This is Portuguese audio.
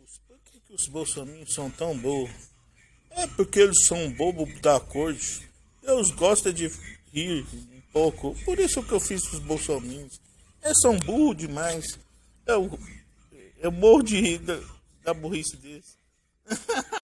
Por que os bolsominions são tão bobos? É porque eles são bobos da corte. Deus gosta de rir um pouco. Por isso que eu fiz os bolsominions. Eles são burros demais. Eu morro de rir da burrice deles.